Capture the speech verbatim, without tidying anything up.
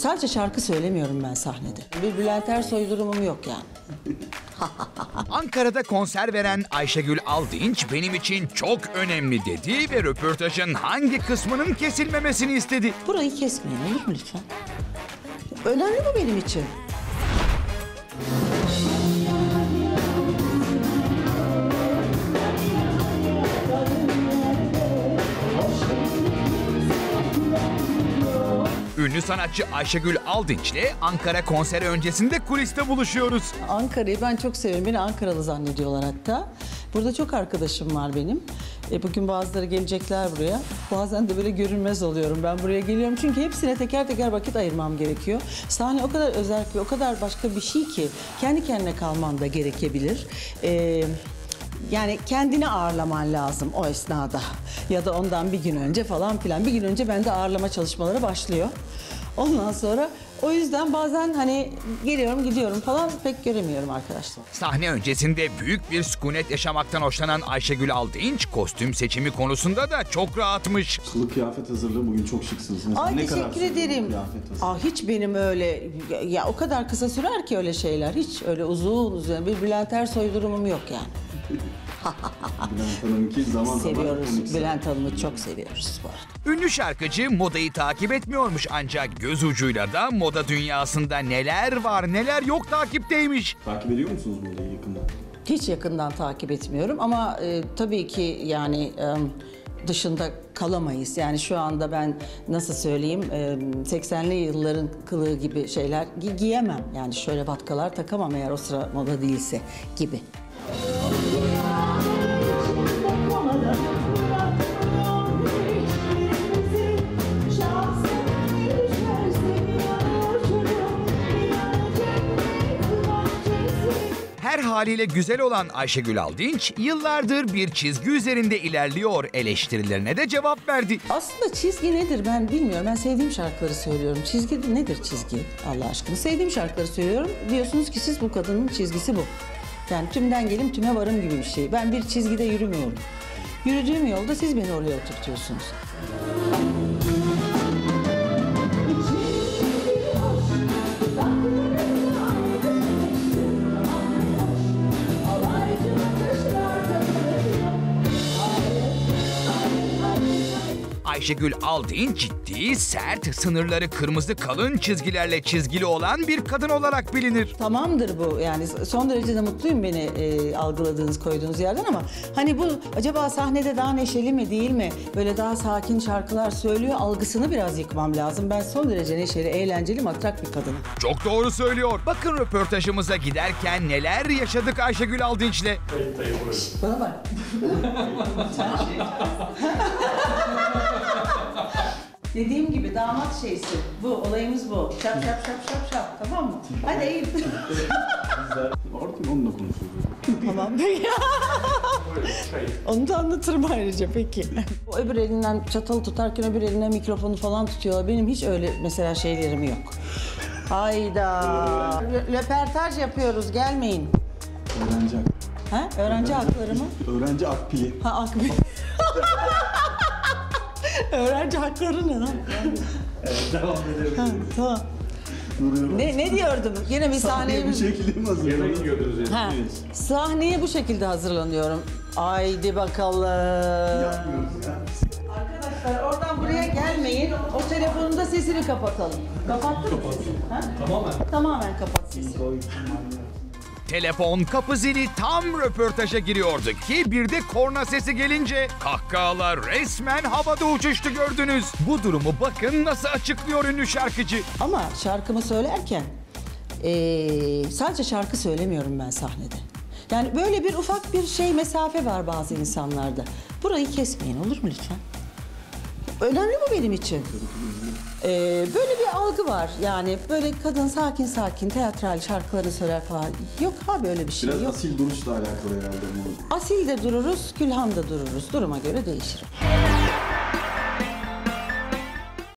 sadece şarkı söylemiyorum ben sahnede. Bir Bülent Ersoy durumum yok yani. Ankara'da konser veren Ayşegül Aldinç benim için çok önemli dedi ve röportajın hangi kısmının kesilmemesini istedi. Burayı kesmeyin olur mu lütfen? Önemli bu benim için. Ünlü sanatçı Ayşegül Aldinç'le Ankara konseri öncesinde kuliste buluşuyoruz. Ankara'yı ben çok seviyorum. Beni Ankaralı zannediyorlar hatta. Burada çok arkadaşım var benim. E, bugün bazıları gelecekler buraya. Bazen de böyle görünmez oluyorum. Ben buraya geliyorum çünkü hepsine teker teker vakit ayırmam gerekiyor. Sahne o kadar özel ve o kadar başka bir şey ki kendi kendine kalman da gerekebilir. E, Yani kendini ağırlaman lazım o esnada. Ya da ondan bir gün önce falan filan. Bir gün önce bende ağırlama çalışmaları başlıyor. Ondan sonra o yüzden bazen hani geliyorum gidiyorum falan pek göremiyorum arkadaşlar. Sahne öncesinde büyük bir sükunet yaşamaktan hoşlanan Ayşegül Aldinç kostüm seçimi konusunda da çok rahatmış. Kılık kıyafet hazırlığı bugün çok şıksınız. Mesela Ay ne kadar teşekkür sürdü bu ederim. kıyafet hazırlığı? Aa, hiç benim öyle ya, ya o kadar kısa sürer ki öyle şeyler. Hiç öyle uzun uzun bir Bülent Ersoy durumum yok yani. Bülent Hanım'ınki zaman zaman Seviyoruz. komik. Bülent Hanım'ı çok seviyoruz bu arada. Ünlü şarkıcı modayı takip etmiyormuş ancak göz ucuyla da moda dünyasında neler var neler yok takipteymiş. Takip ediyor musunuz bu olayı yakından? Hiç yakından takip etmiyorum ama e, tabii ki yani e, dışında kalamayız. Yani şu anda ben nasıl söyleyeyim e, seksenli yılların kılığı gibi şeyler gi- giyemem. Yani şöyle vatkalar takamam eğer o sıra moda değilse gibi. Her haliyle güzel olan Ayşegül Aldinç yıllardır bir çizgi üzerinde ilerliyor eleştirilerine de cevap verdi. Aslında çizgi nedir ben bilmiyorum. Ben sevdiğim şarkıları söylüyorum. Çizgi nedir çizgi Allah aşkına? Sevdiğim şarkıları söylüyorum. Diyorsunuz ki siz bu kadının çizgisi bu. Yani tümden gelim tüme varım gibi bir şey. Ben bir çizgide yürümüyorum. Yürüdüğüm yolda siz beni oraya oturtuyorsunuz. Ayşegül Aldinç ciddi, sert, sınırları kırmızı kalın çizgilerle çizgili olan bir kadın olarak bilinir. Tamamdır bu yani son derece de mutluyum beni e, algıladığınız koyduğunuz yerden ama hani bu acaba sahnede daha neşeli mi değil mi böyle daha sakin şarkılar söylüyor algısını biraz yıkmam lazım. Ben son derece neşeli, eğlenceli, matrak bir kadınım. Çok doğru söylüyor. Bakın röportajımıza giderken neler yaşadık Ayşegül Aldinç'le. Bana bak. Dediğim gibi damat şeysi. Bu olayımız bu. Şap şap şap şap şap. Tamam mı? Hadi eğil. Artık onunla konuşuyoruz. Tamam peki. Onu da anlatırım ayrıca peki. O öbür elinden çatalı tutarken öbür elinden mikrofonu falan tutuyor. Benim hiç öyle mesela şeylerim yok. Hayda. Rö- Röportaj yapıyoruz gelmeyin. Öğrenci hak. Ha? Öğrenci hakları mı? Öğrenci akpili. Ha akbil. Öğrenci hakları ne lan? Evet, devam edelim. Ha, tamam. Ne, ne diyordum? Yine bir sahneye... bir şekilde mi hazırlanıyoruz? Ha, sahneye bu şekilde hazırlanıyorum. Haydi bakalım. Yapmıyoruz ya. Arkadaşlar oradan buraya gelmeyin. O telefonun da sesini kapatalım. Kapattın mı sesini? Ha? Tamamen. Tamamen kapat sesini. Telefon kapı zili tam röportaja giriyordu ki bir de korna sesi gelince kahkahalar resmen havada uçuştu gördünüz. Bu durumu bakın nasıl açıklıyor ünlü şarkıcı. Ama şarkımı söylerken eee, sadece şarkı söylemiyorum ben sahnede. Yani böyle bir ufak bir şey mesafe var bazı insanlarda. Burayı kesmeyin olur mu lütfen? Önemli bu benim için. Ee, böyle bir algı var yani böyle kadın sakin sakin teatral şarkılarını söyler falan. Yok abi öyle bir şey Biraz yok. asil duruşla alakalı herhalde bu. Asil de dururuz, külhan da dururuz. Duruma göre değişir.